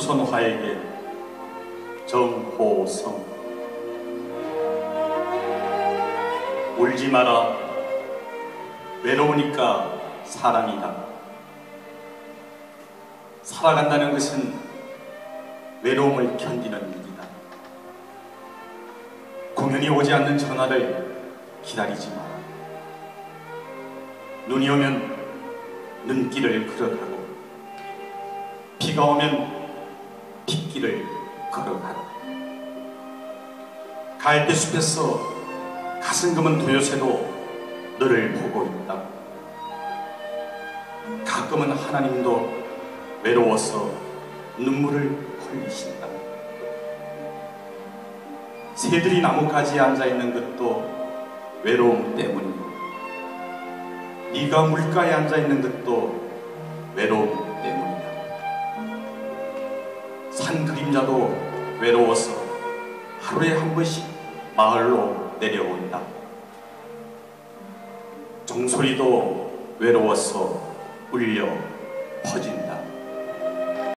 조선화에게 정호성. 울지 마라. 외로우니까 사람이다. 살아간다는 것은 외로움을 견디는 일이다. 공연이 오지 않는 전화를 기다리지 마라. 눈이 오면 눈길을 걸어가고 비가 오면 빗길을 걸어가라. 가을대 숲에서 가슴금은 도요새도 너를 보고 있다. 가끔은 하나님도 외로워서 눈물을 흘리신다. 새들이 나뭇가지에 앉아있는 것도 외로움 때문이고 네가 물가에 앉아있는 것도 외로움 때문이다. 산 그림자도 외로워서 하루에 한 번씩 마을로 내려온다. 종소리도 외로워서 울려 퍼진다.